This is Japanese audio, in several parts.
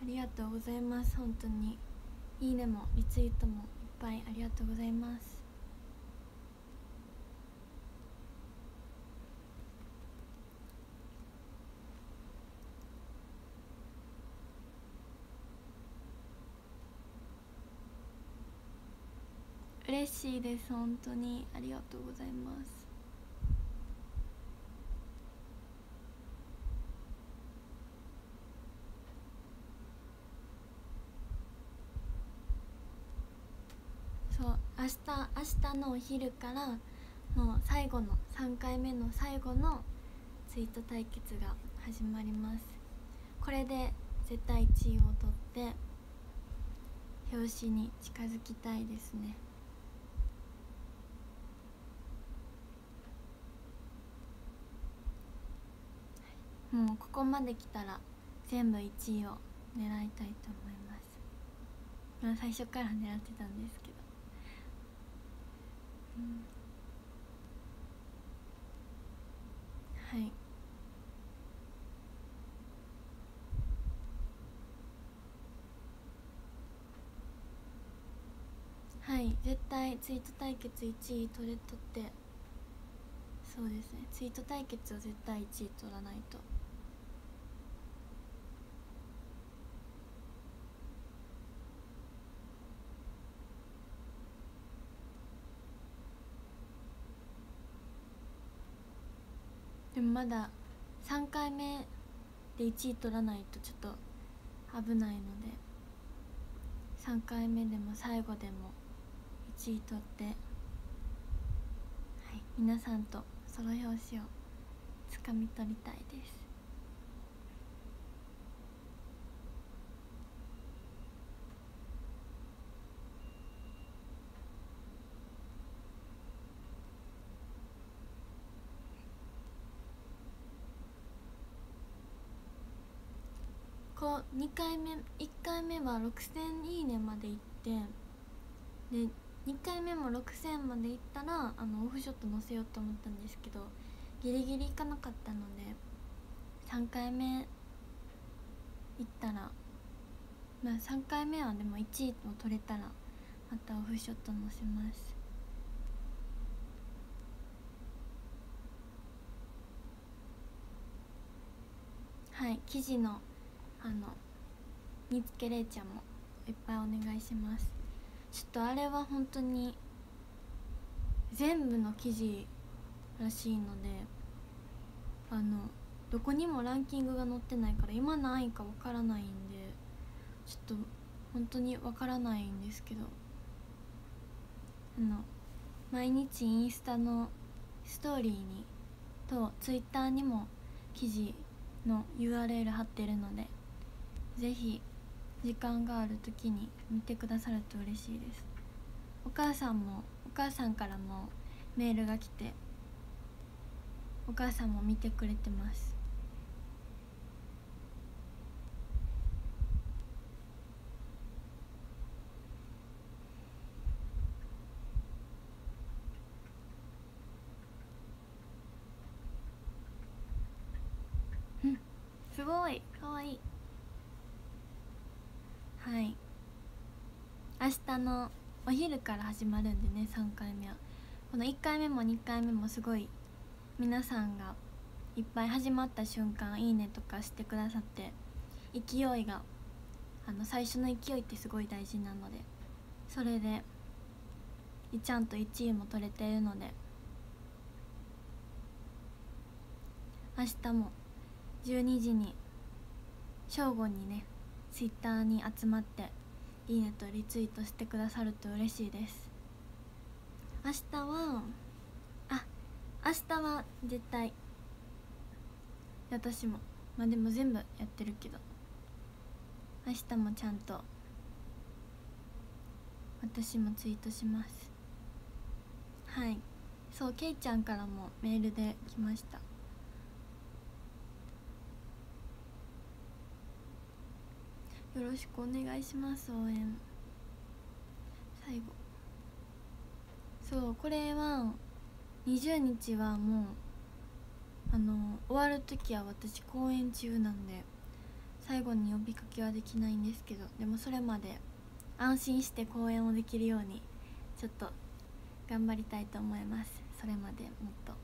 ありがとうございます。本当にいいねもリツイートもいっぱいありがとうございます。嬉しいです。本当にありがとうございます。そう、明日のお昼からの最後の3回目の最後のツイート対決が始まります。これで絶対1位を取って表紙に近づきたいですね。もうここまで来たら全部1位を狙いたいと思います。まあ最初から狙ってたんですけど、はい、はい、絶対ツイート対決1位取って、そうですね、ツイート対決を絶対1位取らないと。でもまだ3回目で1位取らないとちょっと危ないので、3回目でも最後でも1位取って、はい、皆さんとソロ表紙をつかみ取りたいです。こう2回目1回目は6000いいねまでいって、で2回目も6000までいったらオフショット載せようと思ったんですけど、ギリギリいかなかったので3回目いったら、まあ3回目はでも1位を取れたらまたオフショット載せます。はい、記事の煮つけれいちゃんもいっぱいお願いします。ちょっとあれは本当に全部の記事らしいので、どこにもランキングが載ってないから今何位かわからないんで、ちょっと本当にわからないんですけど、毎日インスタのストーリーにとツイッターにも記事の URL 貼ってるので、ぜひ時間がある時に見てくださると嬉しいです。お母さんからもメールが来て、お母さんも見てくれてます。うん、すごいかわいい。はい、明日のお昼から始まるんでね、3回目は。この1回目も2回目もすごい皆さんがいっぱい始まった瞬間いいねとかしてくださって、勢いが最初の勢いってすごい大事なので、それでちゃんと1位も取れているので、明日も12時に正午にねツイッターに集まっていいねとリツイートしてくださると嬉しいです。明日は絶対、私もまあでも全部やってるけど、明日もちゃんと私もツイートします。はい、そう、けいちゃんからもメールで来ました。よろしくお願いします。応援最後、そう、これは20日はもう終わる時は私公演中なんで、 最後に呼びかけはできないんですけど、でもそれまで安心して公演をできるようにちょっと頑張りたいと思います。それまでもっと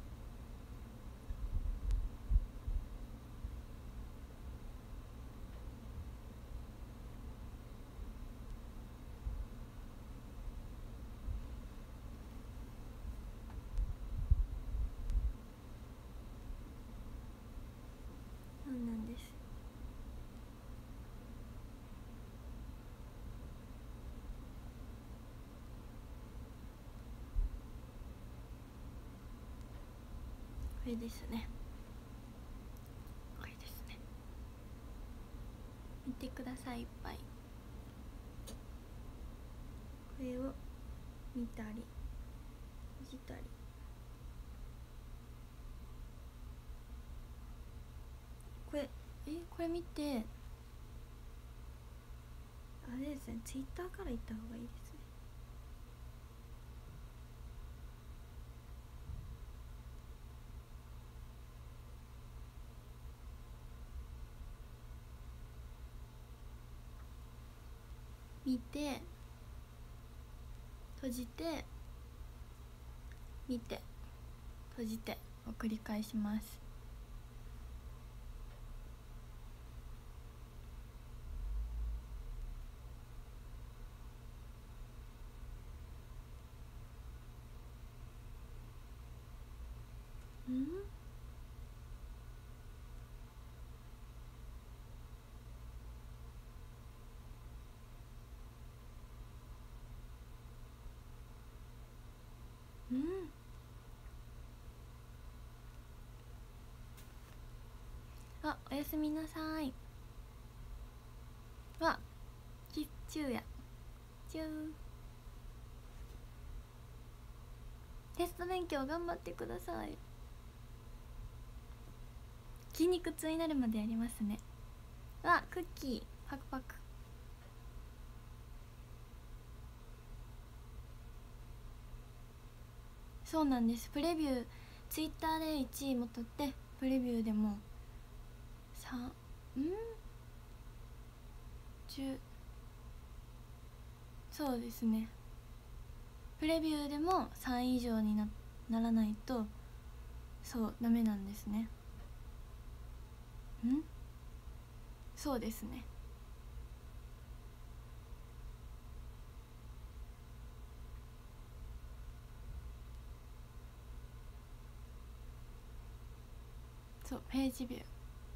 そうなんです。これですね、これですね。見てください、いっぱい。これを見たり見たり、これ見て、あれですね、ツイッターから行った方がいいですね。見て、閉じて、見て、閉じてを繰り返します。あ、おやすみなさい。わ、キッチューやチュー。テスト勉強頑張ってください。筋肉痛になるまでやりますね。わ、クッキーパクパク。そうなんです。プレビューツイッターで1位も取って、プレビューでも10、そうですね、プレビューでも3位以上に ならないとそうダメなんですね。そうですね。そう、ページビュー、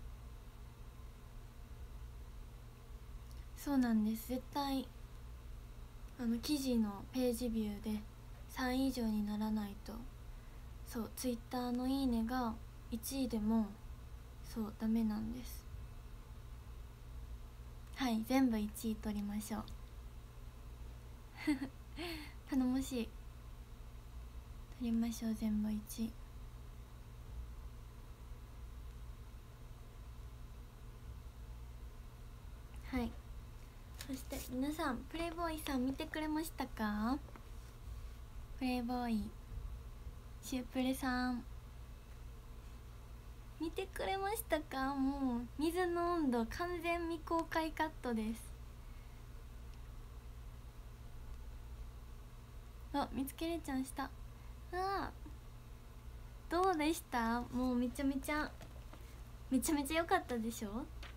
そうなんです。絶対記事のページビューで3位以上にならないと、そうツイッターのいいねが1位でもそうダメなんです。はい、全部1位取りましょう頼もしい。取りましょう、全部1位。はい、そして皆さん、プレイボーイさん見てくれましたか？プレイボーイシュープレさん見てくれましたか？もう水の温度完全未公開カットです。あ、見つけれちゃんした。どうでした？もうめちゃめちゃ良かったでしょ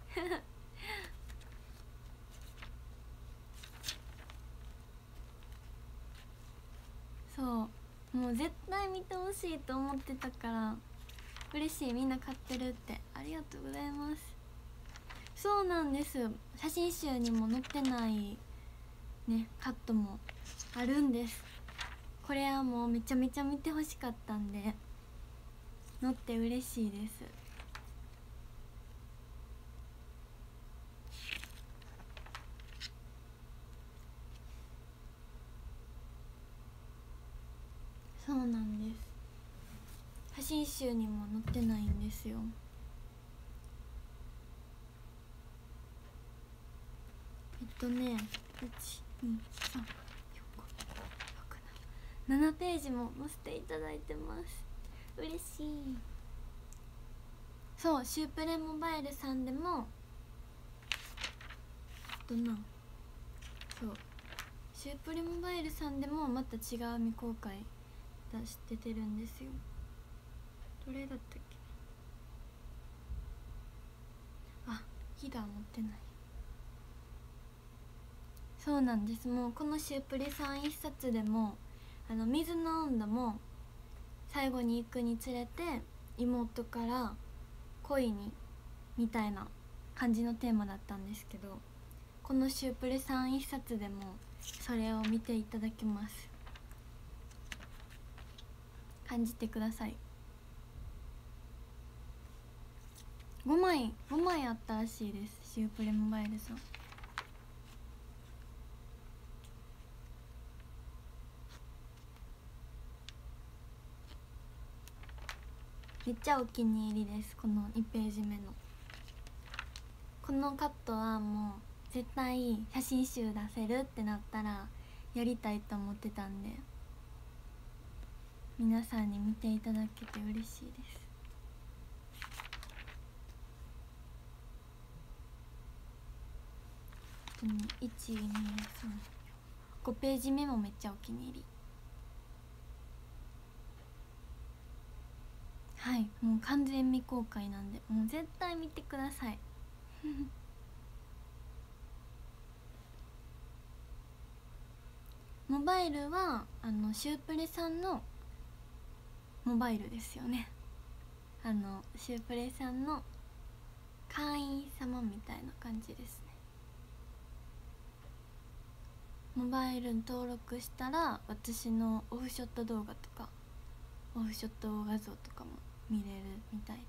そうもう絶対見てほしいと思ってたから嬉しい。みんな買ってるって、ありがとうございます。そうなんです、写真集にも載ってないねカットもあるんです。これはもうめちゃめちゃ見てほしかったんで載って嬉しいです。そうなんです、写真集にも載ってないんですよ。7ページも載せていただいてます。嬉しい。そう、シュープレモバイルさんでもそうシュープリモバイルさんでもまた違う未公開出てるんですよ。どれだったっけ。あ、ヒダー持ってない。そうなんです。もうこのシュープリさん一冊でも水の温度も最後に行くにつれて妹から恋にみたいな感じのテーマだったんですけど、このシュープレさん一冊でもそれを見ていただけます。感じてください。5枚あったらしいです、シュープレモバイルさん。めっちゃお気に入りです。この2ページ目のこのカットはもう絶対写真集出せるってなったらやりたいと思ってたんで、皆さんに見ていただけて嬉しいです。12345ページ目もめっちゃお気に入り。はい、もう完全未公開なんでもう絶対見てくださいモバイルはシュープレさんのモバイルですよね。シュープレさんの会員様みたいな感じですね。モバイルに登録したら私のオフショット動画とかオフショット画像とかも見れるみたいです。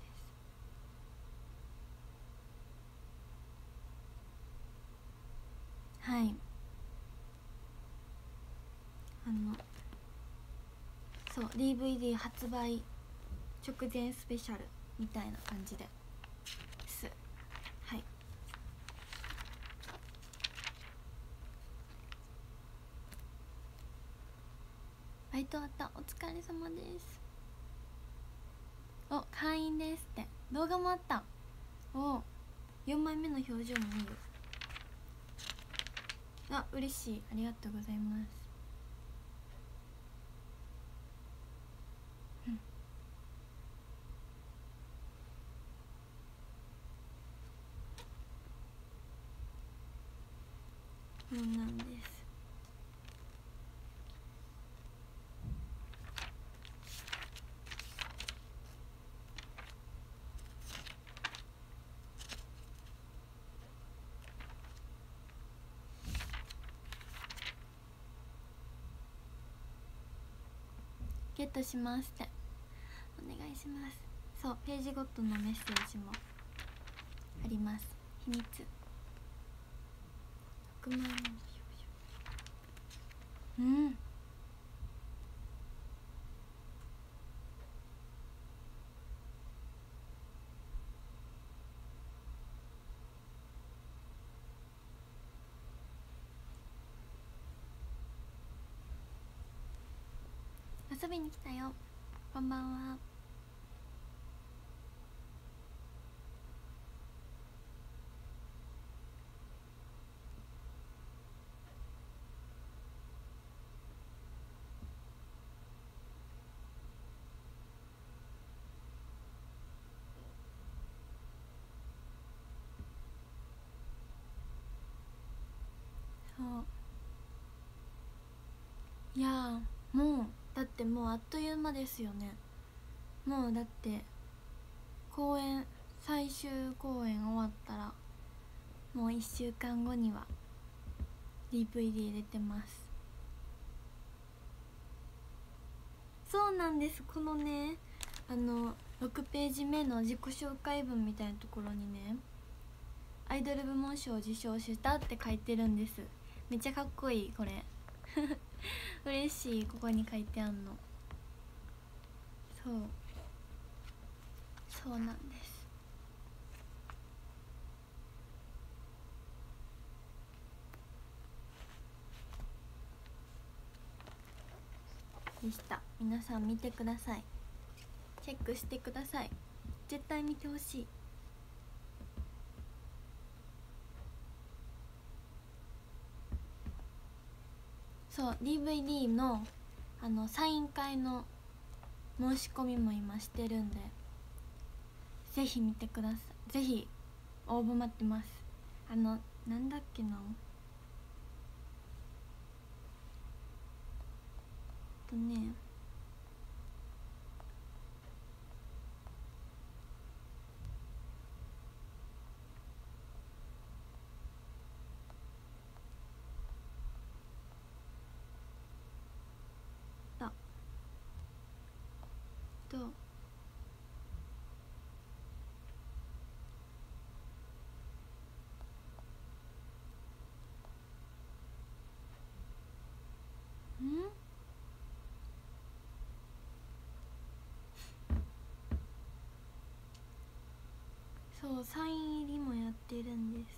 はい、そう DVD 発売直前スペシャルみたいな感じです。はい、バイト終わった、お疲れ様です。お、会員ですって動画もあった。お、4枚目の表情もいいよ。あ、嬉しい、ありがとうございます。そうなんです。ゲットしますってお願いします。そう、ページごとのメッセージもあります。秘密6万円の表情。遊びに来たよ、こんばんは。そう、いやもうだってもうあっという間ですよね。もうだって公演最終公演終わったらもう1週間後には DVD 出てます。そうなんです。このね6ページ目の自己紹介文みたいなところにね、アイドル部門賞を受賞したって書いてるんです。めっちゃかっこいいこれ嬉しい、ここに書いてあんの。そうなんです。でした。皆さん見てください、チェックしてください、絶対見てほしい。 そう DVD のサイン会の申し込みも今してるんで、ぜひ見てください。ぜひ応募待ってます。なんだっけな、ね、あとそうサイン入りもやってるんです。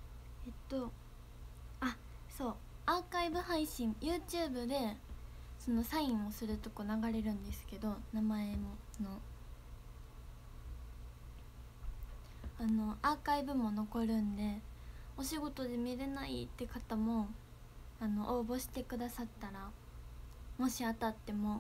あ、そうアーカイブ配信 YouTube でそのサインをするとこ流れるんですけど、名前もアーカイブも残るんで、お仕事で見れないって方も応募してくださったら、もし当たっても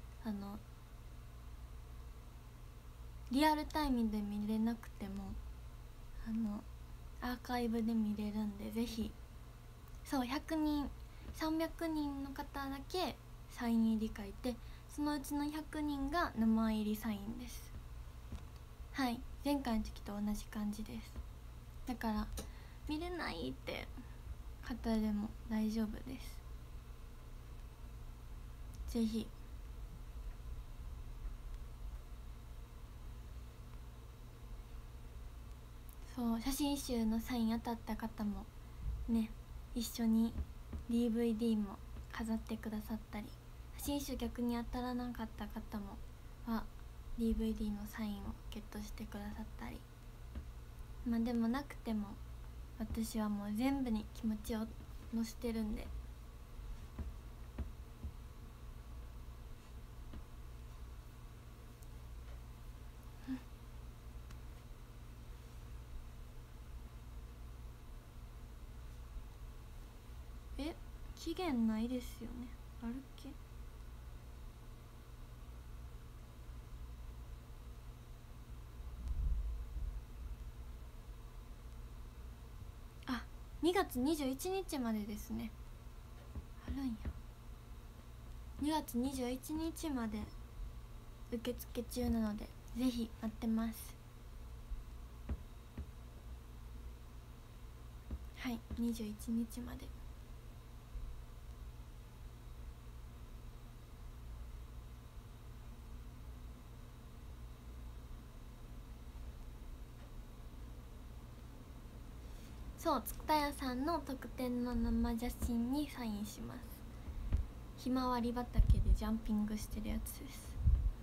リアルタイムで見れなくてもアーカイブで見れるんで、ぜひ。そう100人300人の方だけサイン入り書いて、そのうちの100人が名前入りサインです。はい、前回の時と同じ感じです。だから見れないって方でも大丈夫です。ぜひ。そう写真集のサイン当たった方もね、一緒に DVD も飾ってくださったり、写真集逆に当たらなかった方もは DVD のサインをゲットしてくださったり、まあでもなくても私はもう全部に気持ちを乗せてるんで。期限ないですよね。あるっけ？あ、2月21日までですね。あるんや。2月21日まで受付中なので、ぜひ待ってます。はい、21日まで。そう蔦屋さんの特典の生写真にサインします。ひまわり畑でジャンピングしてるやつです。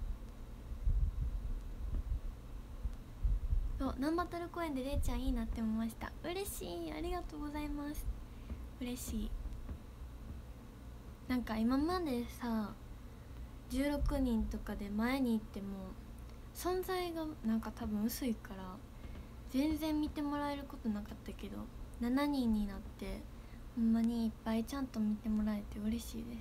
そうナンバトル公演でれいちゃんいいなって思いました。嬉しい、ありがとうございます。嬉しい。なんか今までさ16人とかで前に行っても存在がなんか多分薄いから全然見てもらえることなかったけど、7人になってほんまにいっぱいちゃんと見てもらえて嬉しいです。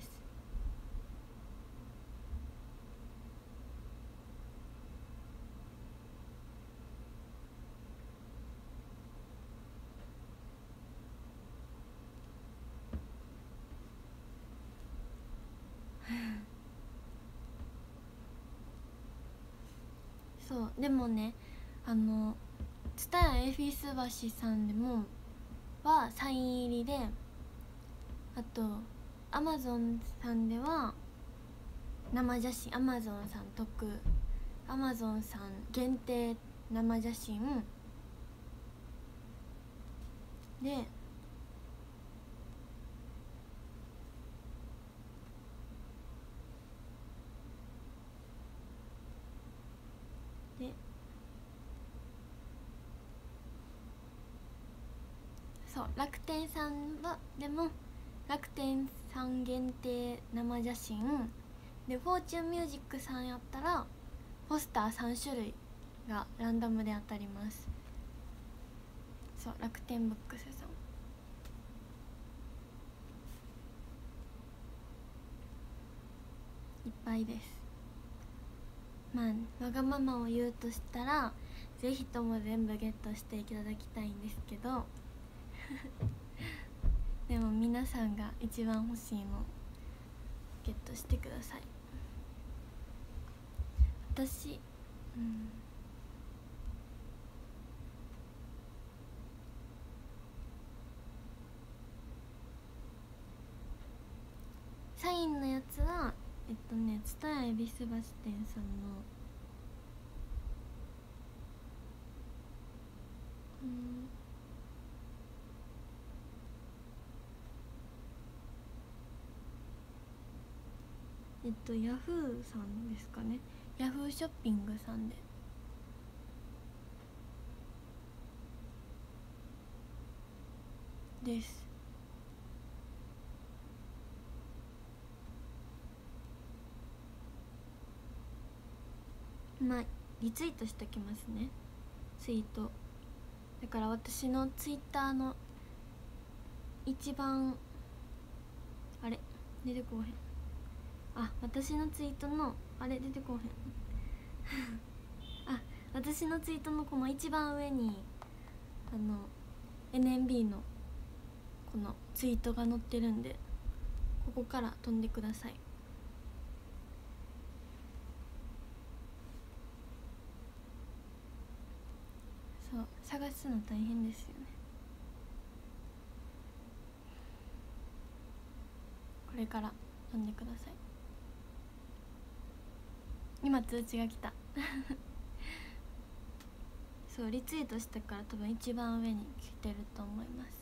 そうでもね、蔦屋エフィス橋さんでもはサイン入りで、あとアマゾンさんでは生写真、アマゾンさんアマゾンさん限定生写真で、そう楽天さんはでも楽天さん限定生写真で、フォーチュンミュージックさんやったらポスター3種類がランダムで当たります。そう楽天ブックスさん。 いっぱいです。まあわがままを言うとしたらぜひとも全部ゲットしていただきたいんですけどでも皆さんが一番欲しいのゲットしてください。私サインのやつは蔦屋恵比寿橋店さんのヤフーさんですかね。ヤフーショッピングさんですまあリツイートしときますね、ツイート。だから私のツイッターの一番あれ出てこうへん、私のツイートのあれ出てこうへん私のツイートのこの一番上にNMB のこのツイートが載ってるんで、ここから飛んでください。そう探すの大変ですよね。これから飛んでください。今通知が来たそうリツイートしたから多分一番上に来てると思います。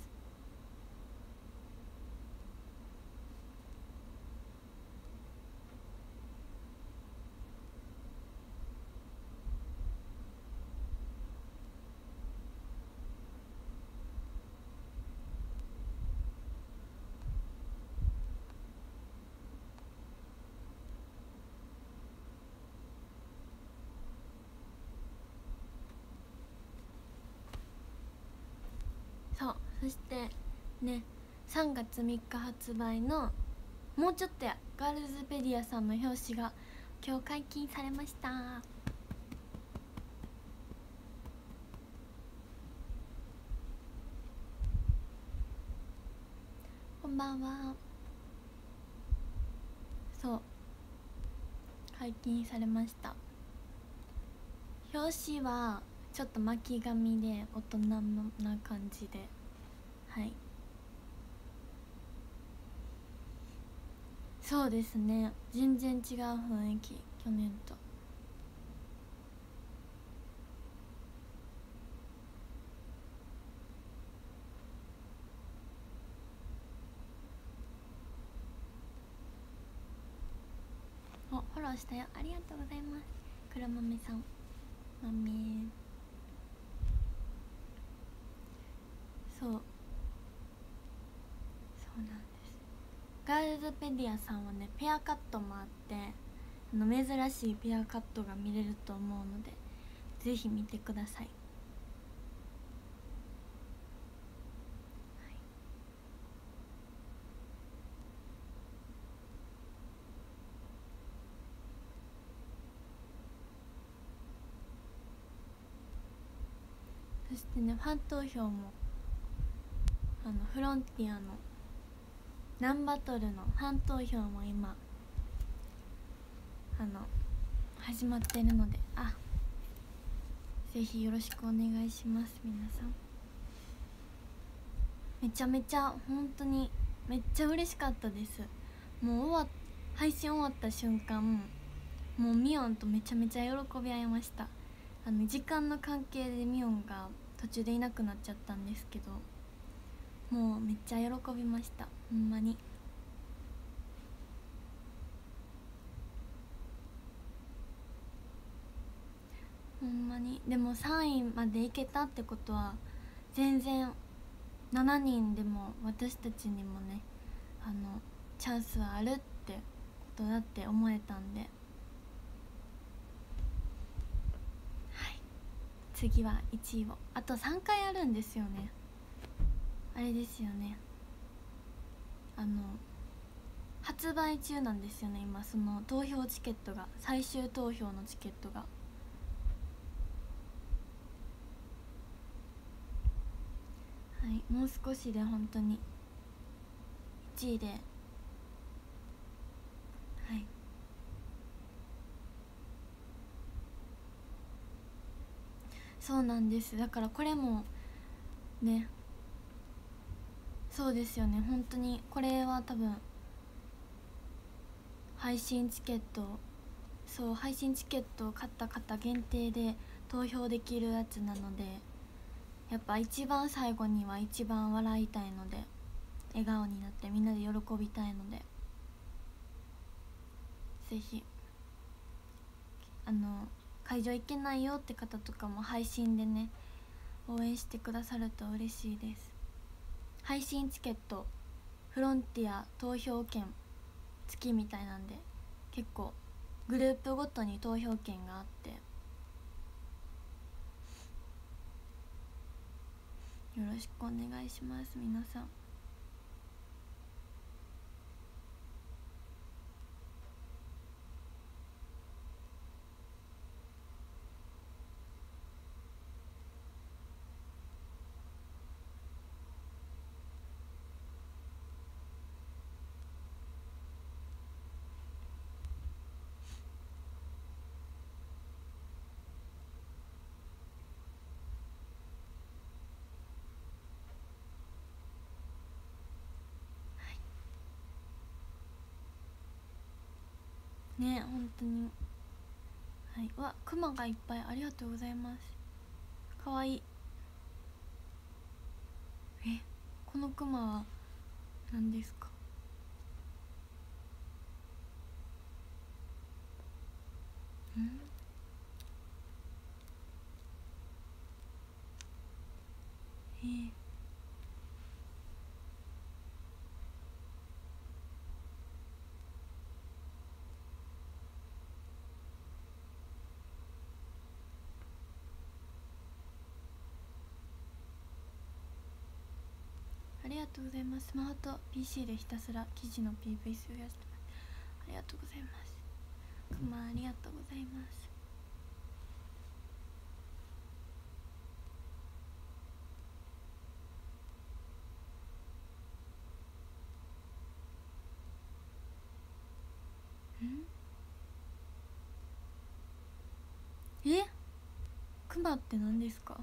そうそしてね3月3日発売のもうちょっとやガールズペディアさんの表紙が今日解禁されました。こんばんは。そう解禁されました。表紙はちょっと巻き髪で大人な感じで、はいそうですね、全然違う雰囲気、去年と。フォローしたよ、ありがとうございます。黒豆さん、豆そうなんです。ガールズペディアさんはねペアカットもあって珍しいペアカットが見れると思うのでぜひ見てください。そしてねファン投票もフロンティアのナンバトルのファン投票も今始まってるのでぜひよろしくお願いします。皆さんめちゃめちゃ本当にめっちゃ嬉しかったです。もう配信終わった瞬間もうミオンとめちゃめちゃ喜び合いました。時間の関係でミオンが途中でいなくなっちゃったんですけどもうめっちゃ喜びました、ほんまに。ほんまにでも3位までいけたってことは全然7人でも私たちにもねチャンスはあるってことだって思えたんで、はい、次は1位をあと3回あるんですよね。あれですよね発売中なんですよね今、その投票チケットが、最終投票のチケットが。はい、もう少しで本当に1位で、はい、そうなんです。だからこれもね、そうですよね、本当にこれは多分配信チケット、そう配信チケットを買った方限定で投票できるやつなので、やっぱ一番最後には一番笑いたいので、笑顔になってみんなで喜びたいので、ぜひ会場行けないよって方とかも配信でね応援してくださると嬉しいです。配信チケットフロンティア投票券付きみたいなんで、結構グループごとに投票券があって、よろしくお願いします皆さん。ね、本当に。はい、わ、クマがいっぱい、ありがとうございます。かわいい。このクマは何ですか？ん？ありがとうございます。スマホと PC でひたすら記事の PV 数やしてます。ありがとうございます。クマありがとうございます。クマって何ですか？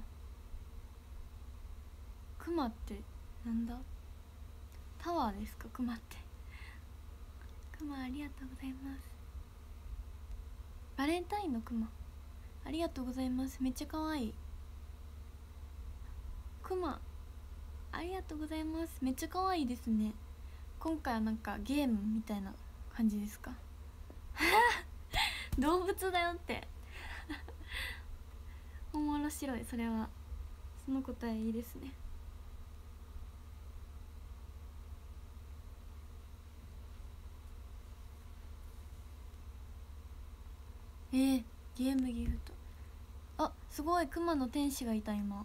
クマってなんだ？タワーですか？クマって。クマありがとうございます。バレンタインのクマありがとうございます。めっちゃ可愛い。クマありがとうございます。めっちゃ可愛いですね。今回はなんかゲームみたいな感じですか？動物だよって面白い。それはその答えいいですね。ゲームギフト、あ、すごい、熊の天使がいた今。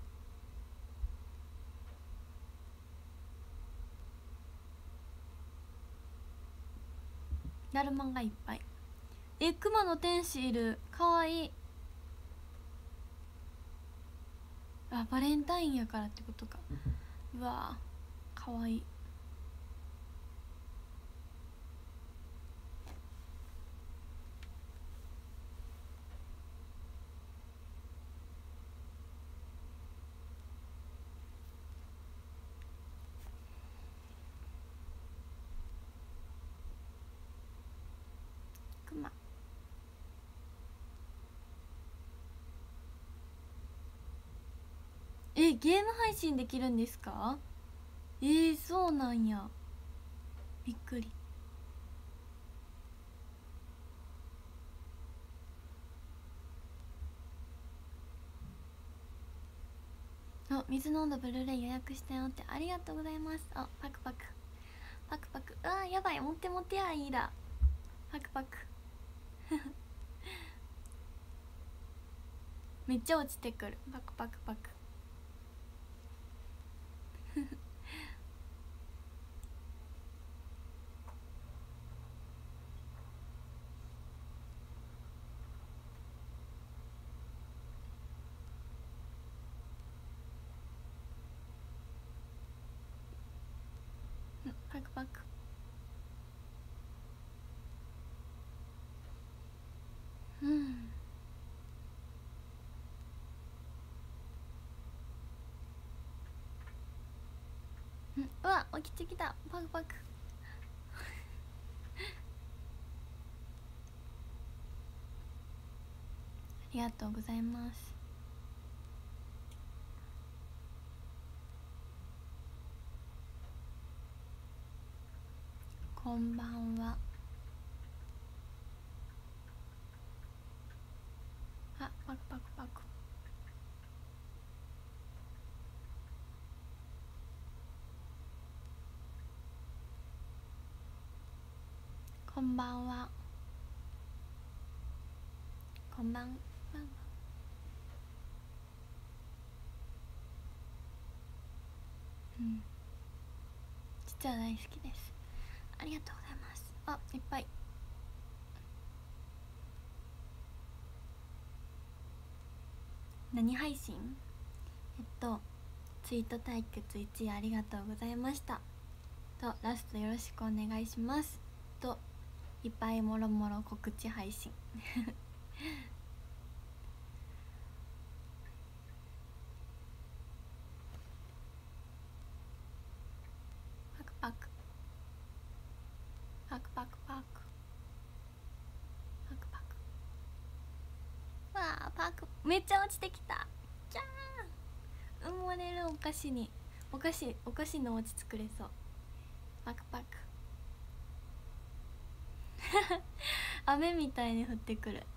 だるまがいっぱい。熊の天使いる、かわいい。あ、バレンタインやからってことか。うわー、かわいい。クマゲーム配信できるんですか？そうなんや、びっくり。あ、水飲んだブルーレイ予約したよって、ありがとうございます。あ、パクパクパクパク、あーやばい、持って持ってやいいだ。パクパクめっちゃ落ちてくる。パクパクパクパクパク。うわ起きてきた。パクパクありがとうございます。こんばんは。あ、パクパクパク。こんばんは。こんばんは。実は大好きです。ありがとうございます。あ、いっぱい。何配信？ツイート対決1位ありがとうございました。とラストよろしくお願いします。といっぱいもろもろ告知配信パクパクパクパクパクパクパク。わあパクめっちゃ落ちてきた。じゃーん埋もれる。お菓子にお菓子のお家作れそう。パクパク雨みたいに降ってくる。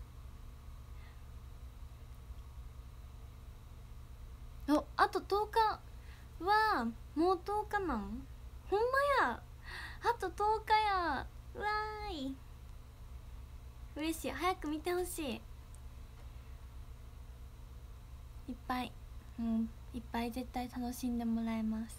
お、あと10日。うわあもう10日なん？ほんまや。あと10日や。うわーい嬉しい。早く見てほしい。いっぱいいっぱい絶対楽しんでもらえます。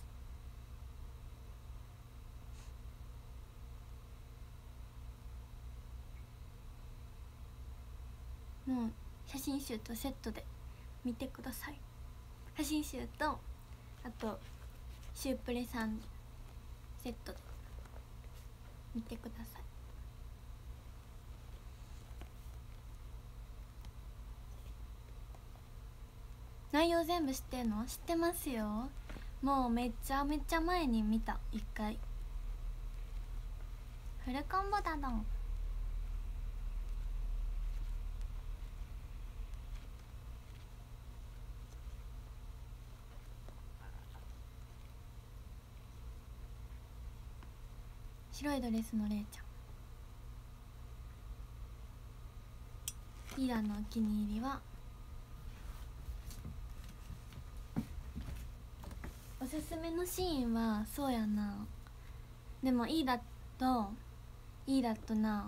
もう写真集とセットで見てください。写真集とあとシュープレさんセットで見てください。内容全部知ってんの？知ってますよ。もうめっちゃ前に見た。1回フルコンボだの。白いドレスのれいちゃん。イラのお気に入りはおすすめのシーンはそうやな。でもイーダとな、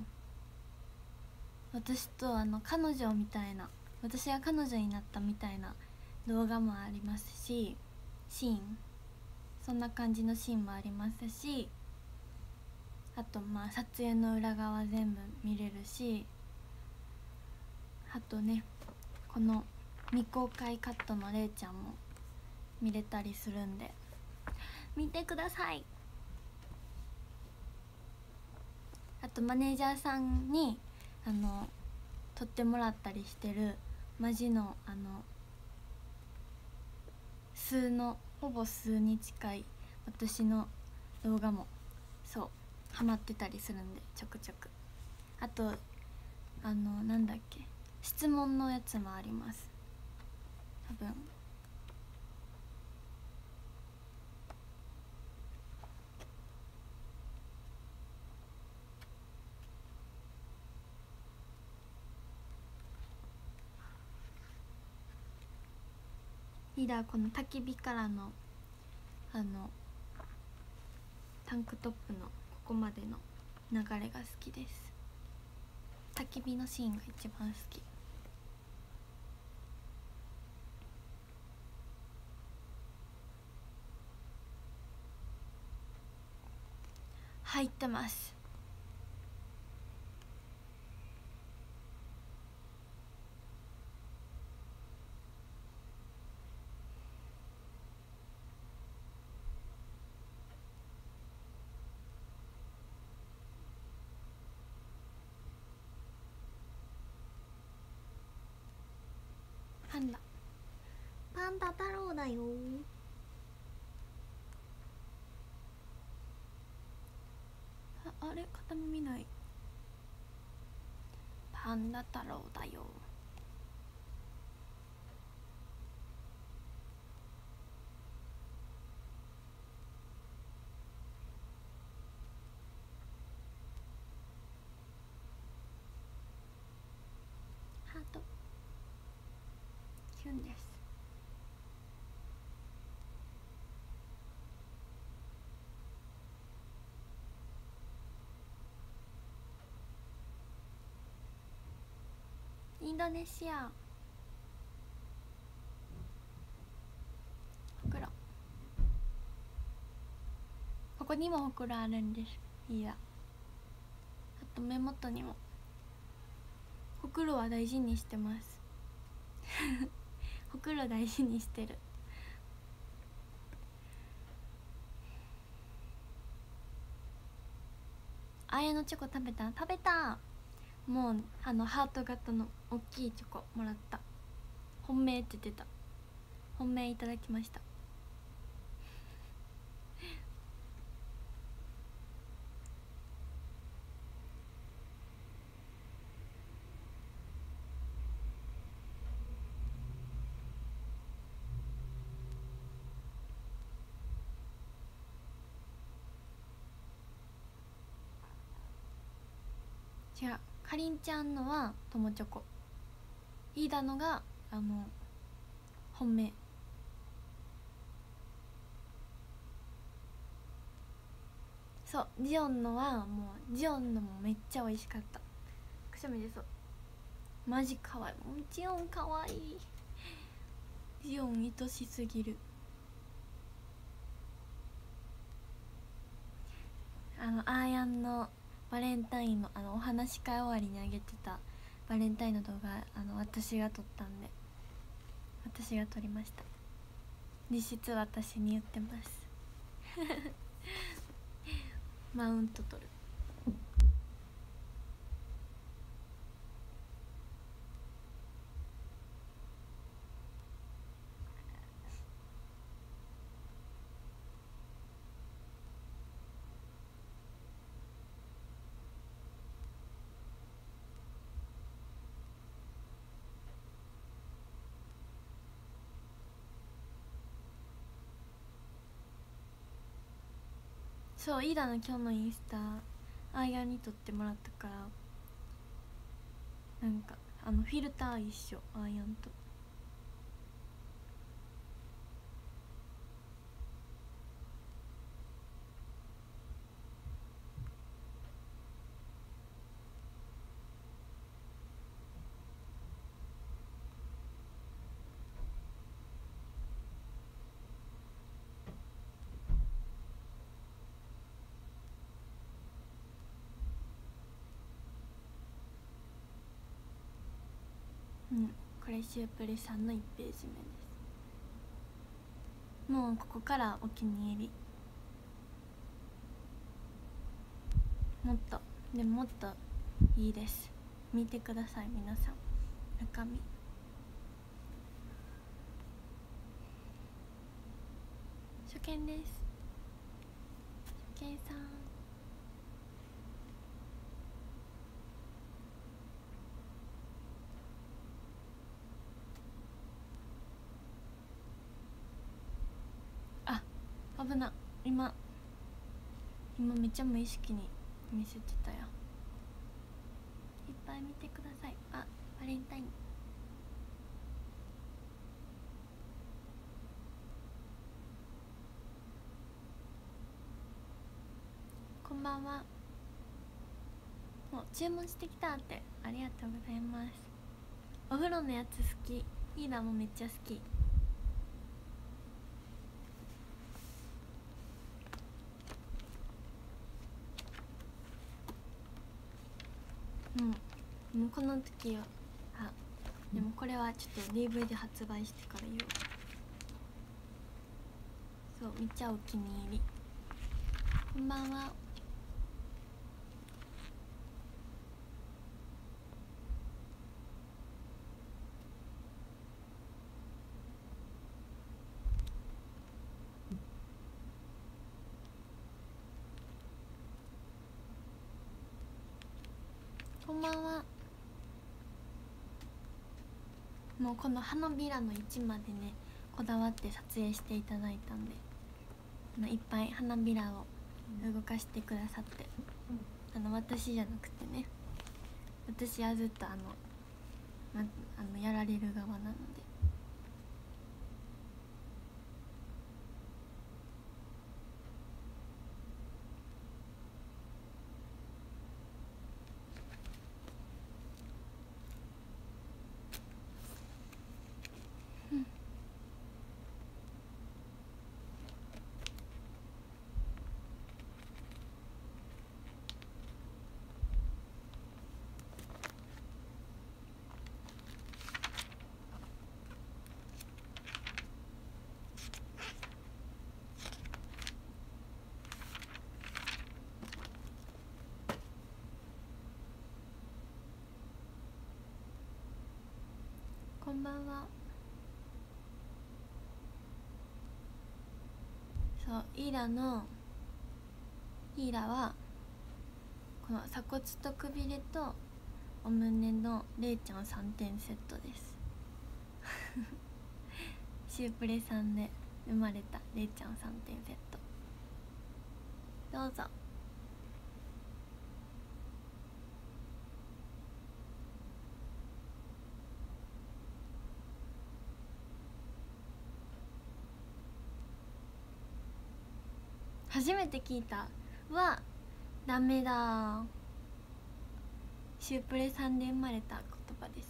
私と彼女みたいな、私が彼女になったみたいな動画もありますし、シーンそんな感じのシーンもありますし、あとまあ撮影の裏側全部見れるし、あとねこの未公開カットのれいちゃんも見れたりするんで見てください。あとマネージャーさんに撮ってもらったりしてるマジのほぼ数に近い私の動画もそうハマってたりするんでちょくちょく。あとなんだっけ、質問のやつもあります多分。リーダーこの焚き火からのタンクトップのここまでの流れが好きです。焚き火のシーンが一番好き。入ってます。 パンダ太郎だよ。あれ片耳ない。パンダ太郎だよ。ハートキュンです。インドネシアほくろ、ここにもほくろあるんです。いや、あと目元にも。ほくろは大事にしてますほくろ大事にしてる。あやのチョコ食べた？食べた。もうハート型の大きいチョコもらった。本命って言ってた。本命いただきました。違う、かりんちゃんのは友チョコ、飯田のが本命。そう、ジオンのはもうジオンのもめっちゃ美味しかった。くしゃみでそう、マジかわいい。ジオンかわいい。ジオン愛しすぎる。アーヤンのバレンタインのお話し会終わりにあげてたバレンタインの動画、私が撮ったんで、私が撮りました。実質私に言ってますマウント取る。そう、イーダの今日のインスタアーヤンに撮ってもらったから、なんかフィルター一緒、アーヤンと。うん、これシュープレさんの1ページ目です。もうここからお気に入り。もっとでももっといいです。見てください皆さん、中身。初見です。初見さん。あ、危な。今めっちゃ無意識に見せてたよ。いっぱい見てください。あ、バレンタイン。こんばんは。もう注文してきたって、ありがとうございます。お風呂のやつ好き。イーダもめっちゃ好き。もうこの時はでもこれはちょっと DVD 発売してから言おう。そう、めっちゃお気に入り。こんばんは。 んばんは。もうこの花びらの位置までねこだわって撮影していただいたんで、いっぱい花びらを動かしてくださって、私じゃなくてね、私はずっとやられる側なので。こんばんは。そう、イーラはこの鎖骨とくびれとお胸のれいちゃん3点セットですシュープレさんで生まれたれいちゃん3点セット、どうぞ。初めて聞いたはダメだ。シュープレさんで生まれた言葉です。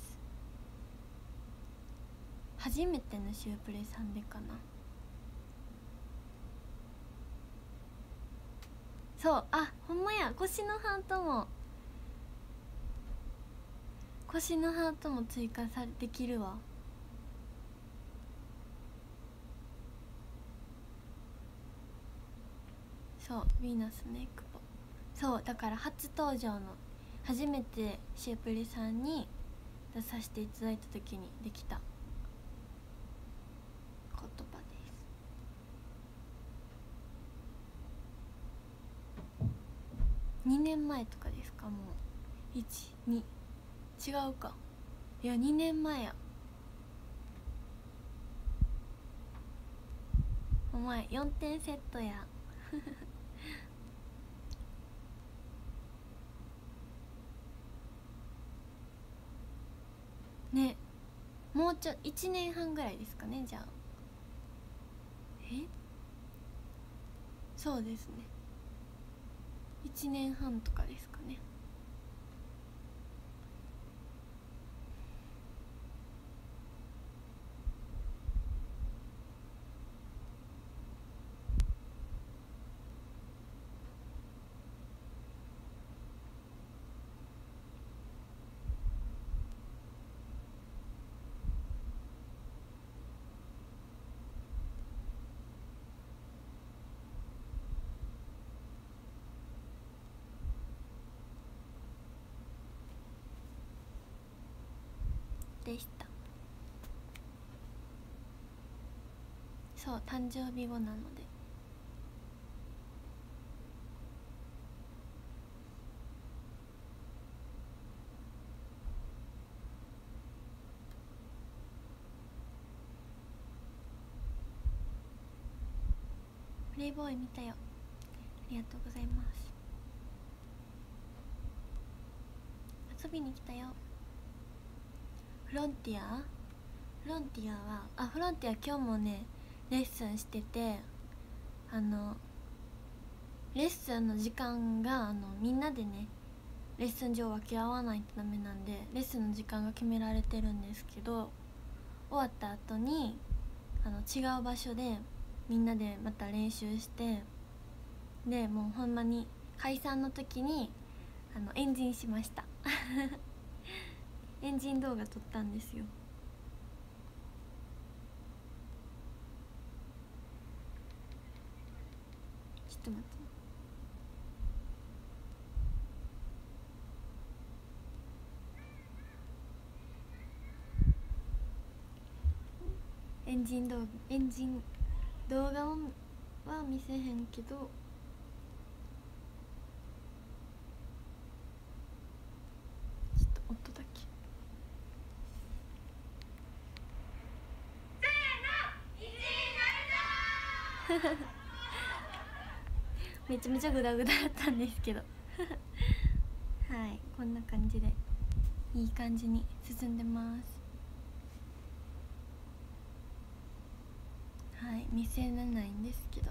初めてのシュープレさんでかな。そう、あ、ほんまや、腰のハートも追加されできるわ。そう、ヴィーナスのエクボ。そうだから初登場の初めてシュープレさんに出させていただいた時にできた言葉です。2年前とかですか？もう12違うか、いや2年前や。お前4点セットやね、もう1年半ぐらいですかね。じゃあそうですね、1年半とかですかね。でした。そう、誕生日後なので。プレイボーイ見たよ、ありがとうございます。遊びに来たよ。フロンティアはフロンティア今日もねレッスンしてて、レッスンの時間がみんなでねレッスン上分け合わないとダメなんで、レッスンの時間が決められてるんですけど、終わった後に違う場所でみんなでまた練習して、でもうほんまに解散の時にエンジンしましたエンジン動画撮ったんですよ。ちょっと待って、エンジン動画は見せへんけど、 めちゃめちゃグダグダだったんですけどはい、こんな感じでいい感じに進んでます。はい、見せれないんですけど、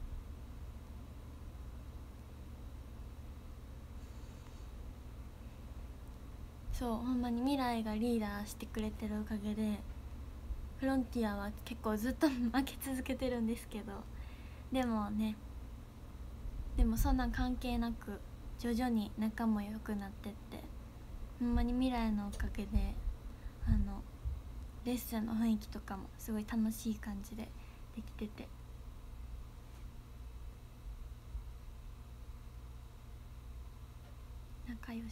そう、ほんまに未来がリーダーしてくれてるおかげでフロンティアは結構ずっと負け続けてるんですけど、でもそんなん関係なく徐々に仲も良くなってって、ほんまに未来のおかげでレッスンの雰囲気とかもすごい楽しい感じでできてて、仲良しです。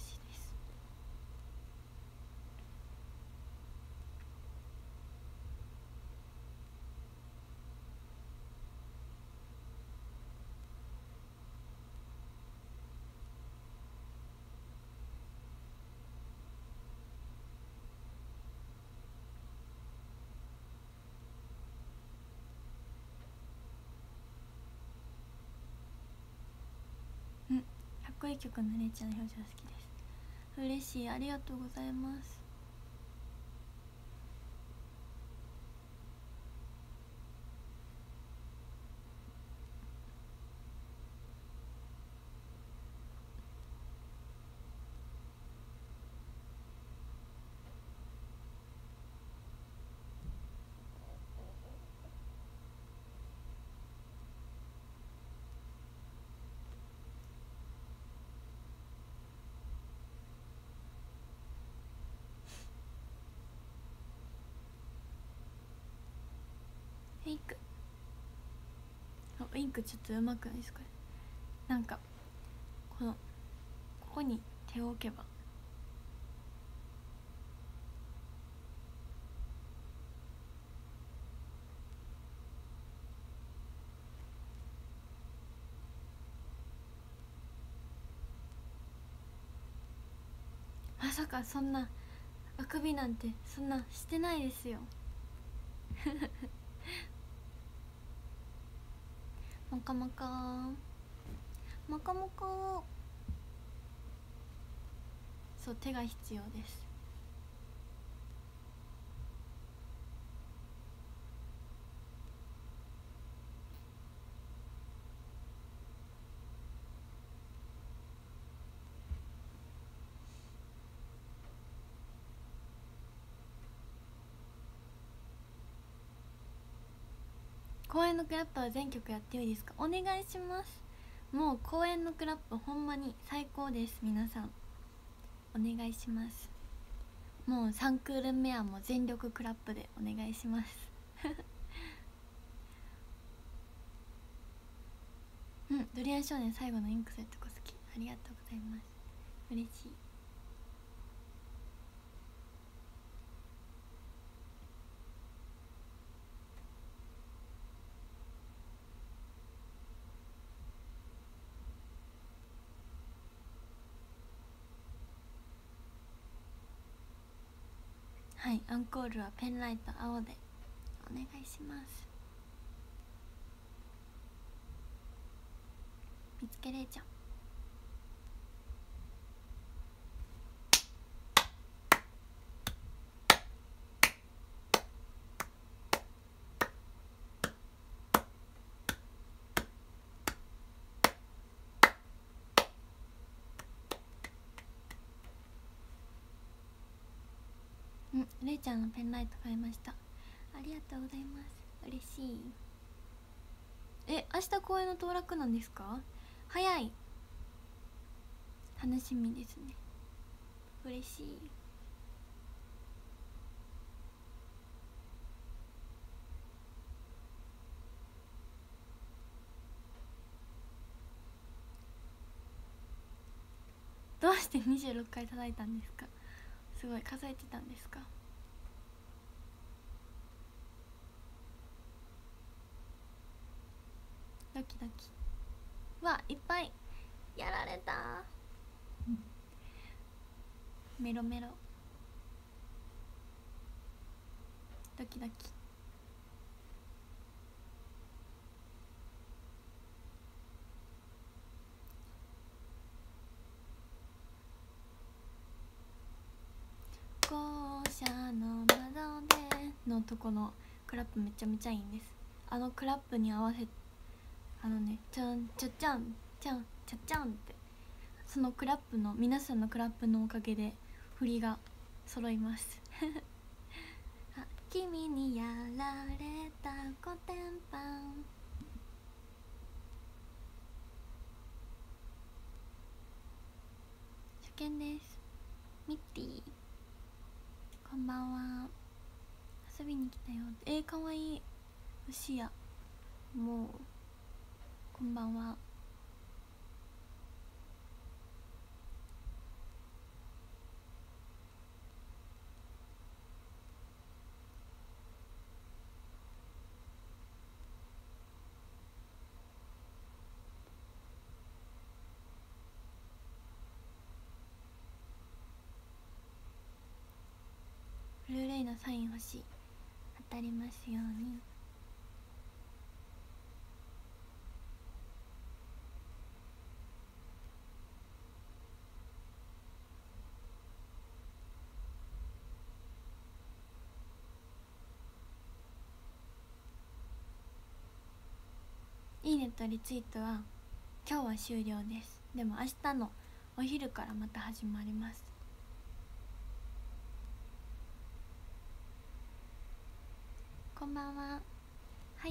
かっこいい曲のれいちゃんの表情好きです。嬉しい、ありがとうございます。ウインク、ウインクちょっとうまくないですかね。なんかここに手を置けば、まさかそんなあくびなんてそんなしてないですよもかもかもかもか、そう手が必要です。公演のクラップは全曲やっていいですか。お願いします。もう公演のクラップほんまに最高です。皆さんお願いします。もう3クール目はもう全力クラップでお願いしますドリアン少年最後のインクセットこ好き、ありがとうございます。嬉しい。はい、アンコールはペンライト青でお願いします。見つけれいちゃん、れいちゃんのペンライト買いました。ありがとうございます。嬉しい。明日公演の当落なんですか。早い。楽しみですね。嬉しい。どうして26回叩いたんですか。すごい数えてたんですか。ドキドキ。わ、いっぱいやられたメロメロドキドキ。 のとこのクラップめちゃめちゃいいんです。あのクラップに合わせちゃんちゃちゃんちゃんちゃちゃんって、そのクラップの皆さんのクラップのおかげで振りが揃いますあ、君にやられたコテンパン、初見です。ミッティこんばんは、遊びに来たよ。かわいい牛や、もうこんばんは。ブルーレイのサイン欲しい。当たりますように。いいねとリツイートは今日は終了です。でも明日のお昼からまた始まります。こんばんは。はい、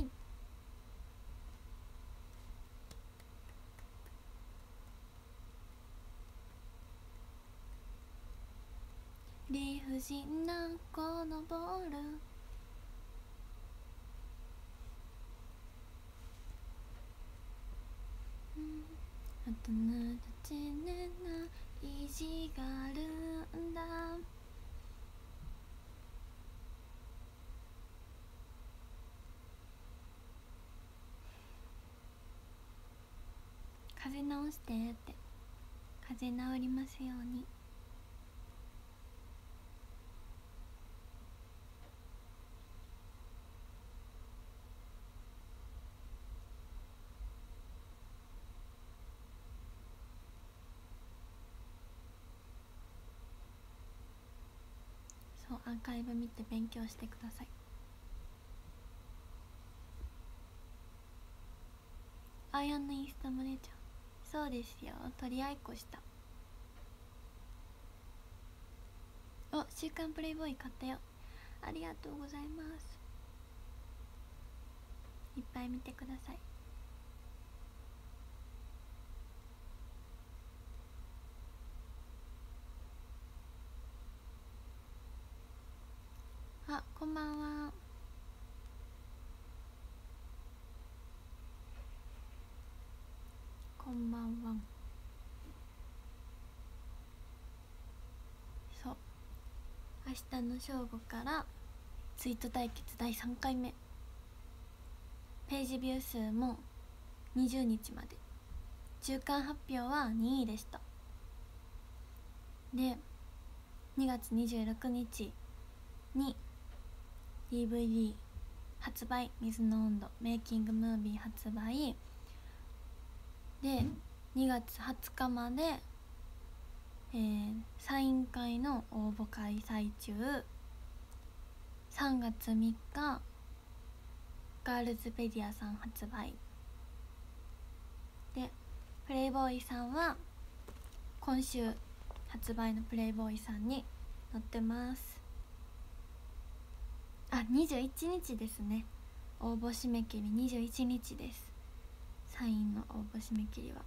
理不尽なこのボール、大人たちねな意地があるんだ。風邪治してって、風邪治りますように。そう、アーカイブ見て勉強してください。あやのインスタも出ちゃう。そうですよ、取り合いっこした。お、週刊プレイボーイ買ったよ。ありがとうございます。いっぱい見てください。あ、こんばんは。こんばんは。そう、明日の正午からツイート対決第3回目、ページビュー数も20日まで、中間発表は2位でした。で2月26日に DVD 発売、水の温度メイキングムービー発売で、2月20日まで、サイン会の応募開催中。3月3日ガールズペディアさん発売で、プレイボーイさんは今週発売のプレイボーイさんに載ってます。あ、21日ですね。応募締め切り21日です。サインの応募締め切りは。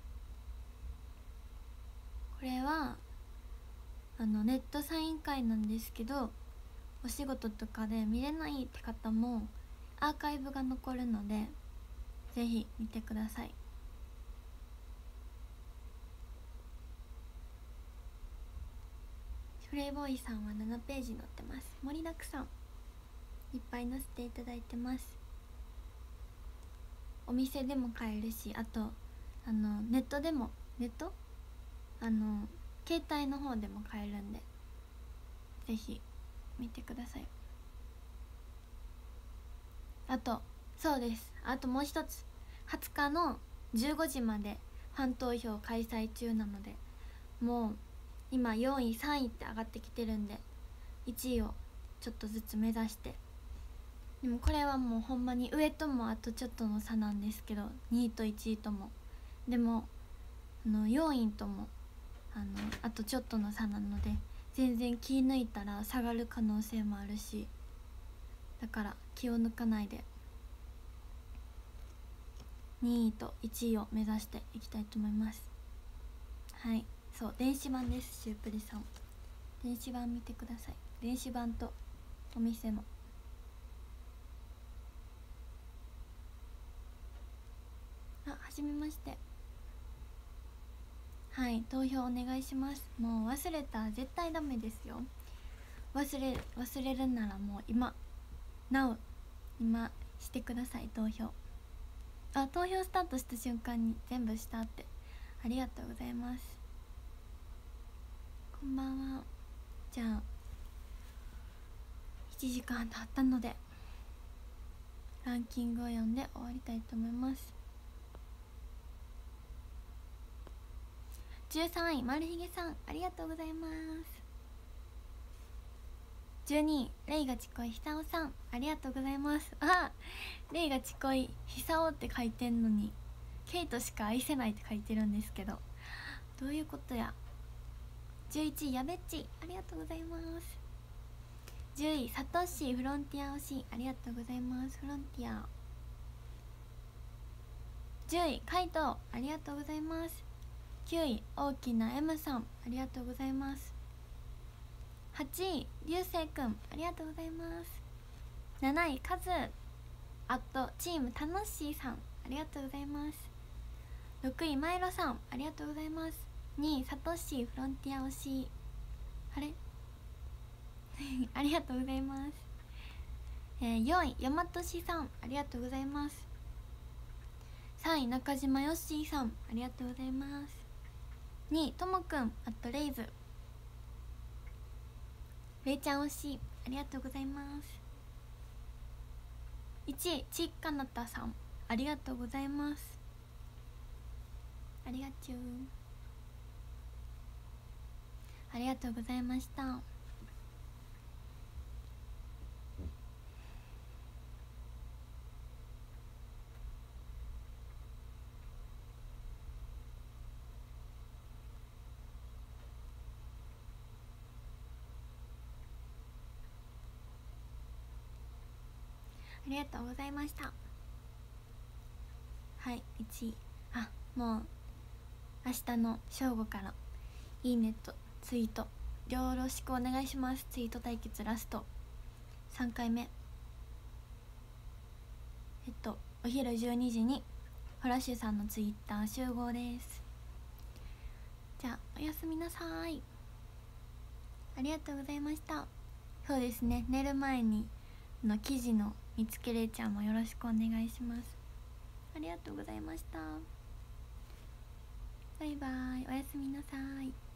これはネットサイン会なんですけど、お仕事とかで見れないって方もアーカイブが残るのでぜひ見てください。プレイボーイさんは7ページ載ってます。盛りだくさんいっぱい載せていただいてます。お店でも買えるし、あとネットでも、ネット携帯の方でも買えるんでぜひ見てください。あとそうです、あともう一つ、20日の15時までファン投票開催中なので、もう今4位3位って上がってきてるんで1位をちょっとずつ目指して。でもこれはもうほんまに上ともあとちょっとの差なんですけど、2位と1位とも。でも4位ともあとちょっとの差なので、全然気抜いたら下がる可能性もあるし、だから気を抜かないで2位と1位を目指していきたいと思います。はい、そう電子版です。シュープリさん、電子版見てください。電子版とお店も。はじめまして。はい、投票お願いします。もう忘れたら絶対ダメですよ。忘れるならもう今してください。投票投票スタートした瞬間に全部したって。ありがとうございます。こんばんは。じゃあ1時間経ったのでランキングを読んで終わりたいと思います。13位丸ひげさん、ありがとうございます。12位レイがちこいひさおさん、ありがとうございます。レイがちこいひさおって書いてんのにケイトしか愛せないって書いてるんですけど、どういうことや。11位やべっち、ありがとうございます。10位サトシフロンティア推し、ありがとうございます。フロンティア。10位カイト、ありがとうございます。9位大きな M さん、ありがとうございます。8位りゅうせいくん、ありがとうございます。7位カズチームたのっしーさん、ありがとうございます。6位まいろさん、ありがとうございます。2位サトシフロンティア推し、あれありがとうございます。4位やまとしさん、ありがとうございます。3位中島よっしーさん、ありがとうございます。2位ともくんレイズ、レイちゃん推し、ありがとうございます。1位ちっかなたさん、ありがとうございます。ありがちゅう、ありがとうございました。ありがとうございました。はい、1位。もう明日の正午からいいねとツイートよろしくお願いします。ツイート対決ラスト3回目、お昼12時にフラッシュさんのツイッター集合です。じゃあおやすみなさい。ありがとうございました。そうですね、寝る前に記事の見つけれちゃんもよろしくお願いします。ありがとうございました。バイバイ、おやすみなさい。